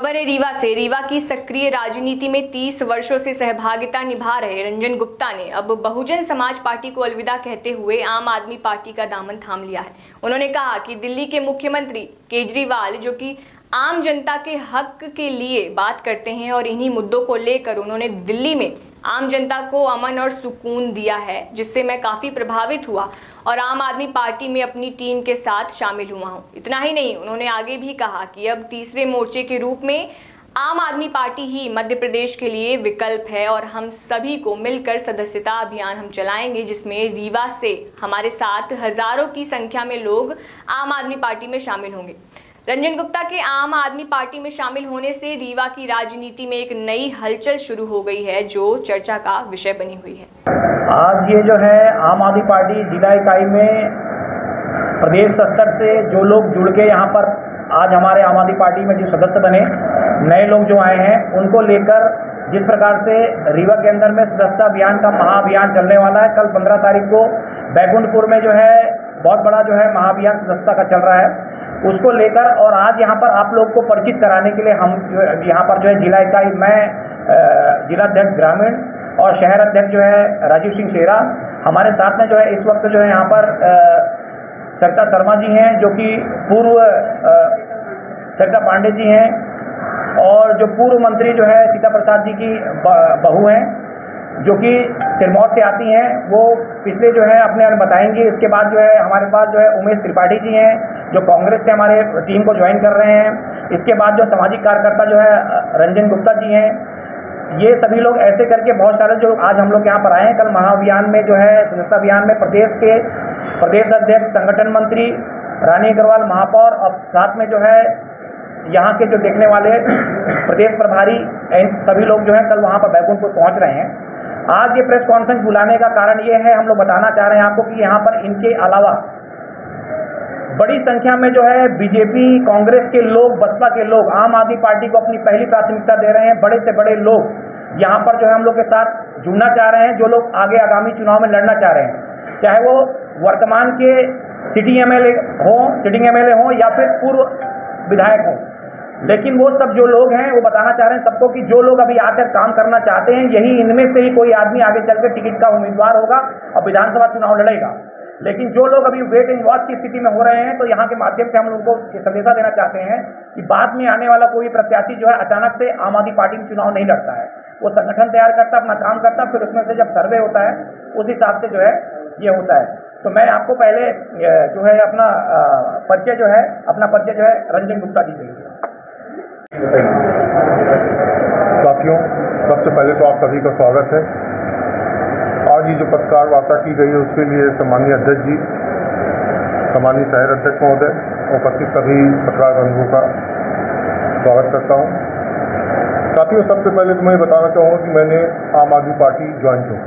खबर है रीवा से। रीवा की सक्रिय राजनीति में 30 वर्षों से सहभागिता निभा रहे रंजन गुप्ता ने अब बहुजन समाज पार्टी को अलविदा कहते हुए आम आदमी पार्टी का दामन थाम लिया है। उन्होंने कहा कि दिल्ली के मुख्यमंत्री केजरीवाल जो कि आम जनता के हक के लिए बात करते हैं और इन्हीं मुद्दों को लेकर उन्होंने दिल्ली में आम जनता को अमन और सुकून दिया है, जिससे मैं काफ़ी प्रभावित हुआ और आम आदमी पार्टी में अपनी टीम के साथ शामिल हुआ हूं। इतना ही नहीं, उन्होंने आगे भी कहा कि अब तीसरे मोर्चे के रूप में आम आदमी पार्टी ही मध्य प्रदेश के लिए विकल्प है और हम सभी को मिलकर सदस्यता अभियान हम चलाएंगे, जिसमें रीवा से हमारे साथ हजारों की संख्या में लोग आम आदमी पार्टी में शामिल होंगे। रंजन गुप्ता के आम आदमी पार्टी में शामिल होने से रीवा की राजनीति में एक नई हलचल शुरू हो गई है, जो चर्चा का विषय बनी हुई है। आज ये जो है आम आदमी पार्टी जिला इकाई में प्रदेश स्तर से जो लोग जुड़ के यहाँ पर आज हमारे आम आदमी पार्टी में जो सदस्य बने, नए लोग जो आए हैं, उनको लेकर जिस प्रकार से रीवा के अंदर में सदस्यता अभियान का महाअभियान चलने वाला है। कल 15 तारीख को बैकुंठपुर में जो है बहुत बड़ा जो है महाअभियान सदस्यता का चल रहा है, उसको लेकर और आज यहाँ पर आप लोग को परिचित कराने के लिए हम यहाँ पर जो है जिला इकाई में जिला अध्यक्ष ग्रामीण और शहर अध्यक्ष जो है राजीव सिंह शेरा हमारे साथ में जो है इस वक्त जो है यहाँ पर सरिता शर्मा जी हैं, जो कि पूर्व सरिता पांडे जी हैं, और जो पूर्व मंत्री जो है सीता प्रसाद जी की बहू हैं, जो कि सिरमौर से आती हैं, वो पिछले जो है अपने बताएंगे। इसके बाद जो है हमारे पास जो है उमेश त्रिपाठी जी हैं, जो कांग्रेस से हमारे टीम को ज्वाइन कर रहे हैं। इसके बाद जो सामाजिक कार्यकर्ता जो है रंजन गुप्ता जी हैं। ये सभी लोग ऐसे करके बहुत सारे जो आज हम लोग यहाँ पर आए हैं। कल महाअभियान में जो है सदस्यता अभियान में प्रदेश के प्रदेश अध्यक्ष, संगठन मंत्री रानी अग्रवाल महापौर और साथ में जो है यहाँ के जो देखने वाले प्रदेश प्रभारी सभी लोग जो है कल वहाँ पर बैकुंठपुर पहुँच रहे हैं। आज ये प्रेस कॉन्फ्रेंस बुलाने का कारण ये है, हम लोग बताना चाह रहे हैं आपको कि यहाँ पर इनके अलावा बड़ी संख्या में जो है बीजेपी, कांग्रेस के लोग, बसपा के लोग आम आदमी पार्टी को अपनी पहली प्राथमिकता दे रहे हैं। बड़े से बड़े लोग यहाँ पर जो है हम लोग के साथ जुड़ना चाह रहे हैं, जो लोग आगे आगामी चुनाव में लड़ना चाह रहे हैं, चाहे वो वर्तमान के सिटिंग एमएलए हों या फिर पूर्व विधायक हों। लेकिन वो सब जो लोग हैं वो बताना चाह रहे हैं सबको कि जो लोग अभी आकर काम करना चाहते हैं, यही इनमें से ही कोई आदमी आगे चलकर टिकट का उम्मीदवार होगा और विधानसभा चुनाव लड़ेगा। लेकिन जो लोग अभी वेट एंड वॉच की स्थिति में हो रहे हैं, तो यहाँ के माध्यम से हम उनको ये संदेशा देना चाहते हैं कि बाद में आने वाला कोई प्रत्याशी जो है अचानक से आम आदमी पार्टी में चुनाव नहीं लड़ता है। वो संगठन तैयार करता, अपना काम करता, फिर उसमें से जब सर्वे होता है उस हिसाब से जो है ये होता है। तो मैं आपको पहले जो है अपना परिचय जो है रंजन गुप्ता जी देंगे। साथियों, सबसे पहले तो आप सभी का स्वागत है। आज ये जो पत्रकार वार्ता की गई है उसके लिए सम्मानीय अध्यक्ष जी, सम्मानीय शहर अध्यक्ष महोदय, उपस्थित सभी पत्रकार बंधुओं का स्वागत करता हूँ। साथियों, सबसे पहले तो मैं बताना चाहूँगा कि मैंने आम आदमी पार्टी ज्वाइन की।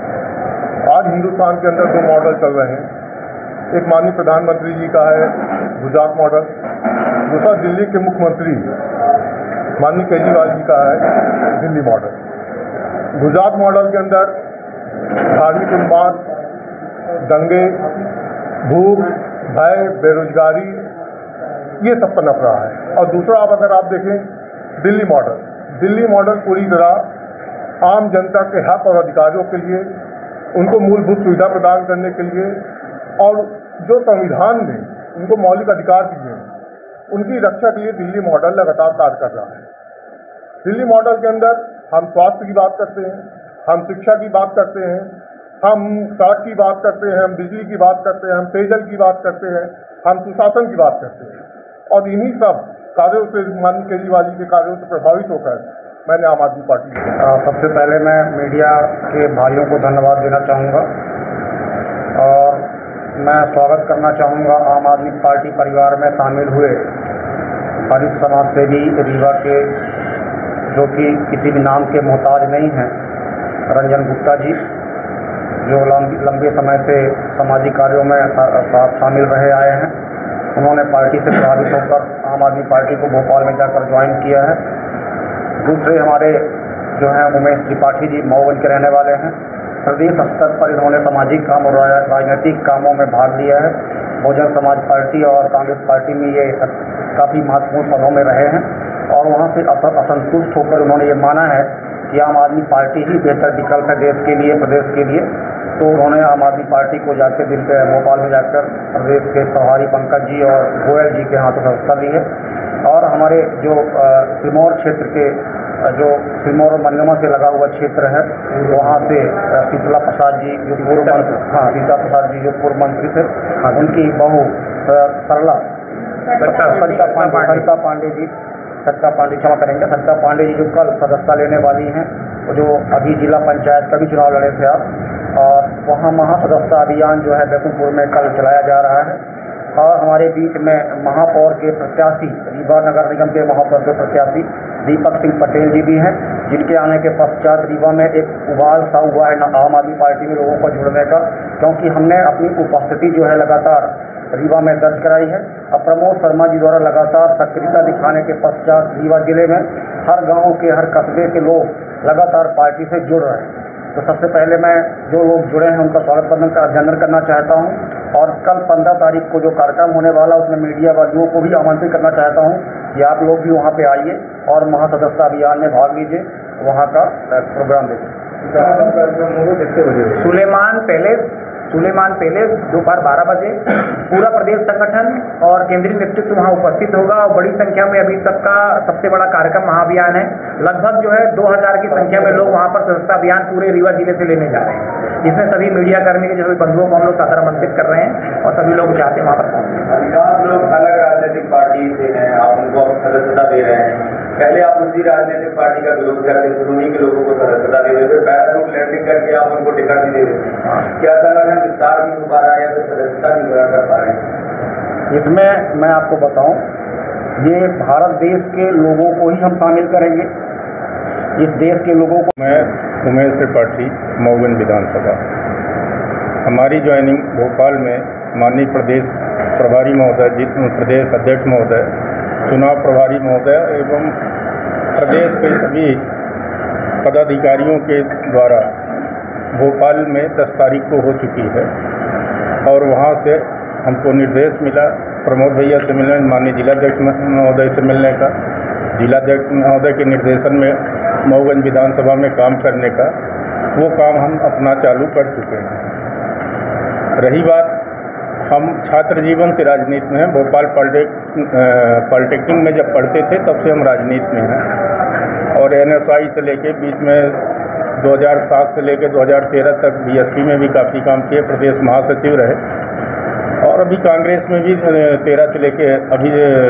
आज हिंदुस्तान के अंदर 2 मॉडल चल रहे हैं। एक माननीय प्रधानमंत्री जी का है गुजरात मॉडल, दूसरा दिल्ली के मुख्यमंत्री माननीय केजरीवाल जी का है दिल्ली मॉडल। गुजरात मॉडल के अंदर धार्मिक उन्माद, दंगे, भूख, भय, बेरोजगारी, ये सब पनप रहा है। और दूसरा अगर आप देखें दिल्ली मॉडल पूरी तरह आम जनता के हक और अधिकारों के लिए, उनको मूलभूत सुविधा प्रदान करने के लिए और जो संविधान में उनको मौलिक अधिकार दिए हैं उनकी रक्षा के लिए दिल्ली मॉडल लगातार कार्य कर रहा है। दिल्ली मॉडल के अंदर हम स्वास्थ्य की बात करते हैं, हम शिक्षा की बात करते हैं, हम सड़क की बात करते हैं, हम बिजली की बात करते हैं, हम पेयजल की बात करते हैं, हम सुशासन की बात करते हैं। और इन्हीं सब कार्यों से, माननीय केजरीवाल जी के कार्यों से प्रभावित होकर मैंने आम आदमी पार्टी सबसे पहले मैं मीडिया के भाइयों को धन्यवाद देना चाहूँगा और मैं स्वागत करना चाहूँगा आम आदमी पार्टी परिवार में शामिल हुए वरिष्ठ समाज सेवी रीवा के, जो कि किसी भी नाम के मोहताज नहीं हैं, रंजन गुप्ता जी, जो लंबे समय से सामाजिक कार्यों में शामिल रहे आए हैं। उन्होंने पार्टी से प्रभावित होकर आम आदमी पार्टी को भोपाल में जाकर ज्वाइन किया है। दूसरे हमारे जो हैं उमेश त्रिपाठी जी मऊवन के रहने वाले हैं। प्रदेश स्तर पर इन्होंने सामाजिक काम और राजनीतिक कामों में भाग लिया है। बहुजन समाज पार्टी और कांग्रेस पार्टी में ये काफ़ी महत्वपूर्ण पदों में रहे हैं। और वहाँ से असंतुष्ट होकर उन्होंने ये माना है कि आम आदमी पार्टी ही बेहतर विकल्प है देश के लिए, प्रदेश के लिए। तो उन्होंने आम आदमी पार्टी को जाकर भोपाल में जाकर प्रदेश के प्रभारी पंकज जी और गोयल जी के हाथों सदस्यता ली है। और हमारे जो सिरमौर क्षेत्र के जो सिरमौर और मनगमा से लगा हुआ क्षेत्र है, वहाँ से शीतला प्रसाद जी जो पूर्व मंत्री, शीतला प्रसाद जी जो पूर्व मंत्री थे, उनकी बहू सरिता पांडे जी, क्षमा करेंगे, सरिता पांडे जी जो कल सदस्यता लेने वाली हैं, जो अभी जिला पंचायत का भी चुनाव लड़े थे आप, और वहाँ महासदस्यता अभियान जो है बेकुंठपुर में कल चलाया जा रहा है। और हमारे बीच में महापौर के प्रत्याशी, रीवा नगर निगम के महापौर के प्रत्याशी दीपक सिंह पटेल जी भी हैं, जिनके आने के पश्चात रीवा में एक उबाल सा हुआ है आम आदमी पार्टी में लोगों को जुड़ने का, क्योंकि हमने अपनी उपस्थिति जो है लगातार रीवा में दर्ज कराई है। अब प्रमोद शर्मा जी द्वारा लगातार सक्रियता दिखाने के पश्चात रीवा जिले में हर गांव के, हर कस्बे के लोग लगातार पार्टी से जुड़ रहे हैं। तो सबसे पहले मैं जो लोग जुड़े हैं उनका स्वागत अभिनंदन करना चाहता हूं। और कल 15 तारीख को जो कार्यक्रम होने वाला उसमें मीडिया वालियों को भी आमंत्रित करना चाहता हूं कि आप लोग भी वहां पे आइए और महासदस्यता अभियान में भाग लीजिए, वहां का प्रोग्राम देखिए। कितने बजे? सुलेमान पैलेस दोपहर 12 बजे। पूरा प्रदेश संगठन और केंद्रीय नेतृत्व वहाँ उपस्थित होगा और बड़ी संख्या में अभी तक का सबसे बड़ा कार्यक्रम महाअभियान है। लगभग जो है 2000 की संख्या में लोग वहाँ पर सदस्यता अभियान पूरे रीवा जिले से लेने जा रहे हैं। इसमें सभी मीडिया कर्मी के जो बंधुओं को हम लोग सादर आमंत्रित कर रहे हैं और सभी लोग चाहते हैं वहाँ पर पहुँचे। अधिकांश लोग अलग राजनीतिक पार्टी से हैं, आप उनको सदस्यता दे रहे हैं। पहले आप उसी राजनीतिक पार्टी का विरोध करते थे, उन्हीं के लोगों को सदस्यता दे देते, पैराशूट लैंडिंग करके आप उनको टिकट भी दे देते। क्या संगठन विस्तार नहीं हो पा रहा है या फिर सदस्यता नहीं ग्रहण कर पा रहे हैं? इसमें मैं आपको बताऊं, ये भारत देश के लोगों को ही हम शामिल करेंगे। इस देश के लोगों को मैं उमेश त्रिपाठी, मऊगंज विधानसभा। हमारी ज्वाइनिंग भोपाल में माननीय प्रदेश प्रभारी महोदय जी, प्रदेश अध्यक्ष महोदय, चुनाव प्रभारी महोदय एवं प्रदेश के सभी पदाधिकारियों के द्वारा भोपाल में 10 तारीख को हो चुकी है। और वहाँ से हमको निर्देश मिला प्रमोद भैया से मिलने, माननीय जिलाध्यक्ष महोदय से मिलने का, जिलाध्यक्ष महोदय के निर्देशन में मऊगंज विधानसभा में काम करने का, वो काम हम अपना चालू कर चुके हैं। रही बात, हम छात्र जीवन से राजनीति में हैं। भोपाल पॉलिटेक्निक में जब पढ़ते थे तब से हम राजनीति में हैं और NSI से लेके बीच में 2007 से लेकर 2013 तक BSP में भी काफ़ी काम किए, प्रदेश महासचिव रहे। और अभी कांग्रेस में भी 13 से लेके अभी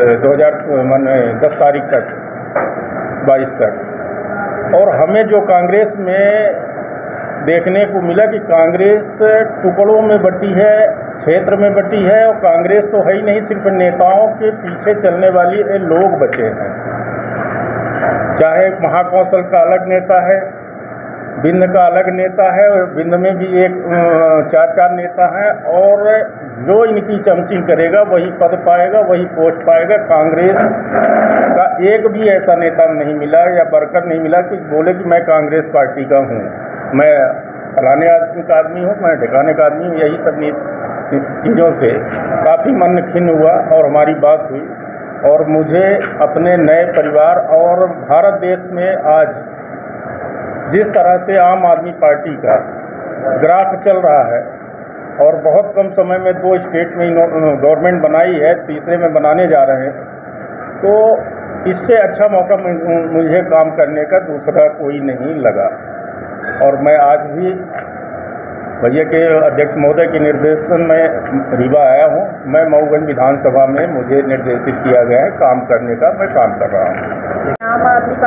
10 तारीख तक 22 तक। और हमें जो कांग्रेस में देखने को मिला कि कांग्रेस टुकड़ों में बटी है, क्षेत्र में बटी है, और कांग्रेस तो है ही नहीं, सिर्फ नेताओं के पीछे चलने वाली लोग बचे हैं। चाहे महाकौशल का अलग नेता है, बिंद का अलग नेता है, बिंद में भी एक 4 नेता हैं, और जो इनकी चमचिंग करेगा वही पद पाएगा, वही पोस्ट पाएगा। कांग्रेस का एक भी ऐसा नेता नहीं मिला या वर्कर नहीं मिला कि बोले कि मैं कांग्रेस पार्टी का हूँ, मैं फलाने आदमी का आदमी हूँ, मैं ठिकाने का आदमी हूँ। यही सब चीज़ों से काफ़ी मन खिन्न हुआ और हमारी बात हुई। और मुझे अपने नए परिवार और भारत देश में आज जिस तरह से आम आदमी पार्टी का ग्राफ चल रहा है और बहुत कम समय में 2 स्टेट में गवर्नमेंट बनाई है, तीसरे में बनाने जा रहे हैं, तो इससे अच्छा मौका मुझे काम करने का दूसरा कोई नहीं लगा। और मैं आज भी भैया के अध्यक्ष महोदय के निर्देशन में रीवा आया हूँ। मैं मऊगंज विधानसभा में मुझे निर्देशित किया गया है काम करने का, मैं काम कर रहा हूँ। आम आदमी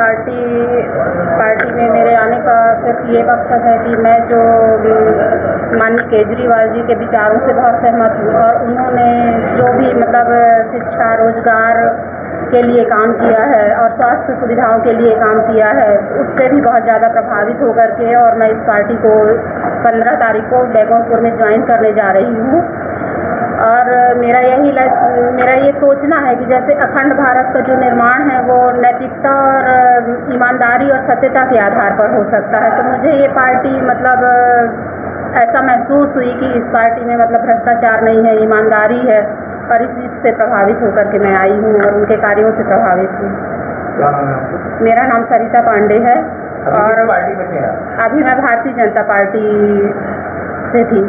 पार्टी में मेरे आने का सिर्फ ये मकसद है कि मैं जो माननीय केजरीवाल जी के विचारों से बहुत सहमत हूँ और उन्होंने जो भी मतलब शिक्षा, रोजगार के लिए काम किया है और स्वास्थ्य सुविधाओं के लिए काम किया है, उससे भी बहुत ज़्यादा प्रभावित होकर के और मैं इस पार्टी को 15 तारीख को बेकुंठपुर में ज्वाइन करने जा रही हूँ। और मेरा ये सोचना है कि जैसे अखंड भारत का जो निर्माण है वो नैतिकता और ईमानदारी और सत्यता के आधार पर हो सकता है। तो मुझे ये पार्टी मतलब ऐसा महसूस हुई कि इस पार्टी में मतलब भ्रष्टाचार नहीं है, ईमानदारी है, और इसी से प्रभावित होकर के मैं आई हूँ और उनके कार्यों से प्रभावित हूँ। क्या नाम है आपका? मेरा नाम सरिता पांडे है और किस पार्टी में थे आप? अभी मैं भारतीय जनता पार्टी से थी।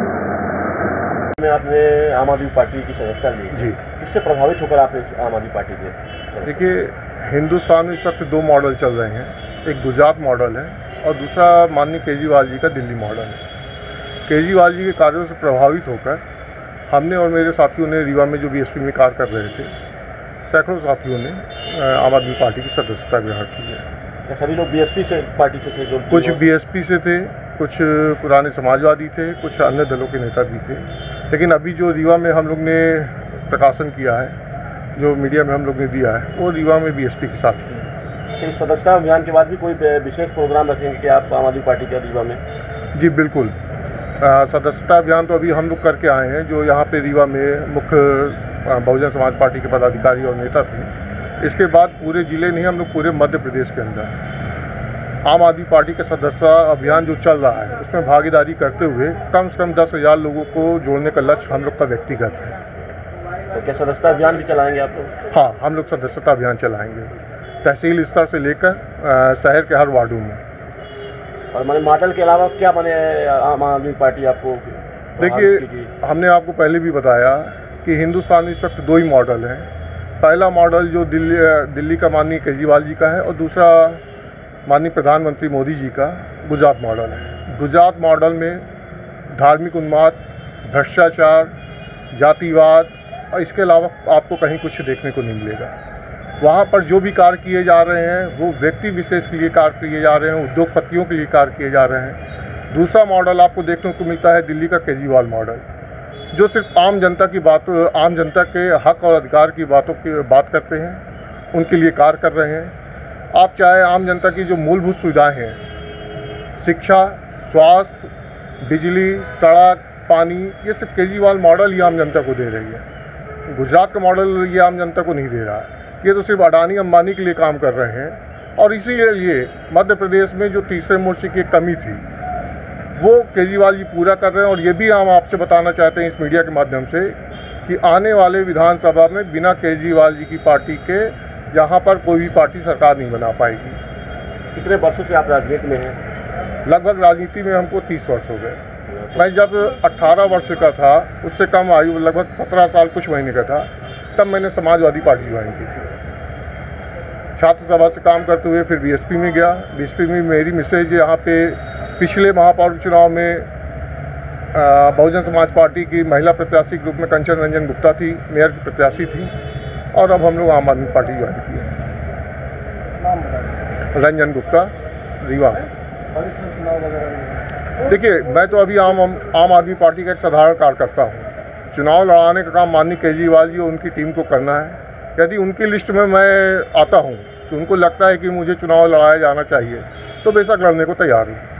में आपने आम आदमी पार्टी की सदस्यता ली जी। किससे प्रभावित होकर आपने आम आदमी पार्टी के? देखिए, हिंदुस्तान में इस वक्त 2 मॉडल चल रहे हैं। एक गुजरात मॉडल है और दूसरा माननीय केजरीवाल जी का दिल्ली मॉडल है। केजरीवाल जी के कार्यों से प्रभावित होकर हमने और मेरे साथियों ने रीवा में जो बीएसपी में कार्य कर रहे थे, सैकड़ों साथियों ने आम आदमी पार्टी की सदस्यता ग्रहण की है। सभी लोग बीएसपी से पार्टी से थे? जो कुछ बीएसपी से थे, कुछ पुराने समाजवादी थे, कुछ अन्य दलों के नेता भी थे। लेकिन अभी जो रीवा में हम लोग ने प्रकाशन किया है, जो मीडिया में हम लोग ने दिया है, वो रीवा में बीएसपी के साथ ही है। अच्छा, इस सदस्यता अभियान के बाद भी कोई विशेष प्रोग्राम रखेंगे कि आप आम आदमी पार्टी के रीवा में? जी बिल्कुल। सदस्यता अभियान तो अभी हम लोग करके आए हैं। जो यहाँ पे रीवा में मुख्य बहुजन समाज पार्टी के पदाधिकारी और नेता थे, इसके बाद पूरे ज़िले नहीं, हम लोग पूरे मध्य प्रदेश के अंदर आम आदमी पार्टी का सदस्यता अभियान जो चल रहा है, उसमें भागीदारी करते हुए कम से कम 10,000 लोगों को जोड़ने का लक्ष्य हम लोग का व्यक्तिगत है। तो क्या सदस्यता अभियान भी चलाएंगे आप लोग? हाँ, हम लोग सदस्यता अभियान चलाएंगे, तहसील स्तर से लेकर शहर के हर वार्डों में। और मैंने मॉडल के अलावा क्या बने आम आदमी पार्टी आपको? देखिए, हमने आपको पहले भी बताया कि हिंदुस्तान में इस वक्त 2 ही मॉडल हैं। पहला मॉडल जो दिल्ली का माननीय केजरीवाल जी का है और दूसरा माननीय प्रधानमंत्री मोदी जी का गुजरात मॉडल है। गुजरात मॉडल में धार्मिक उन्माद, भ्रष्टाचार, जातिवाद और इसके अलावा आपको कहीं कुछ देखने को नहीं मिलेगा। वहाँ पर जो भी कार्य किए जा रहे हैं वो व्यक्ति विशेष के लिए कार्य किए जा रहे हैं, उद्योगपतियों के लिए कार्य किए जा रहे हैं। दूसरा मॉडल आपको देखने को मिलता है दिल्ली का केजरीवाल मॉडल, जो सिर्फ आम जनता के हक और अधिकार की बात करते हैं, उनके लिए कार्य कर रहे हैं। आप चाहे आम जनता की जो मूलभूत सुविधाएं हैं, शिक्षा, स्वास्थ्य, बिजली, सड़क, पानी, ये सिर्फ केजरीवाल मॉडल ही आम जनता को दे रही है। गुजरात का मॉडल ये आम जनता को नहीं दे रहा है। ये तो सिर्फ अडानी अंबानी के लिए काम कर रहे हैं। और इसीलिए मध्य प्रदेश में जो तीसरे मोर्चे की कमी थी, वो केजरीवाल जी पूरा कर रहे हैं। और ये भी हम आपसे बताना चाहते हैं इस मीडिया के माध्यम से कि आने वाले विधानसभा में बिना केजरीवाल जी की पार्टी के यहाँ पर कोई भी पार्टी सरकार नहीं बना पाएगी। कितने वर्षों से आप राजनीति में हैं? लगभग राजनीति में हमको 30 वर्ष हो गए। मैं जब 18 वर्ष का था, उससे कम आयु, लगभग 17 साल कुछ महीने का था, तब मैंने समाजवादी पार्टी ज्वाइन की थी। छात्र सभा से काम करते हुए फिर बीएसपी में गया। बीएसपी में मेरी मिसेज यहाँ पे पिछले महापौर चुनाव में बहुजन समाज पार्टी की महिला प्रत्याशी के रूप में कंचन रंजन गुप्ता थी, मेयर की प्रत्याशी थी। और अब हम लोग आम आदमी पार्टी ज्वाइन की है। रंजन गुप्ता, रीवा। देखिए, मैं तो अभी आम आदमी पार्टी का एक साधारण कार्यकर्ता हूँ। चुनाव लड़ाने का काम माननीय केजरीवाल जी और उनकी टीम को करना है। यदि उनकी लिस्ट में मैं आता हूँ तो उनको लगता है कि मुझे चुनाव लड़ाया जाना चाहिए, तो बेशक लड़ने को तैयार हूँ।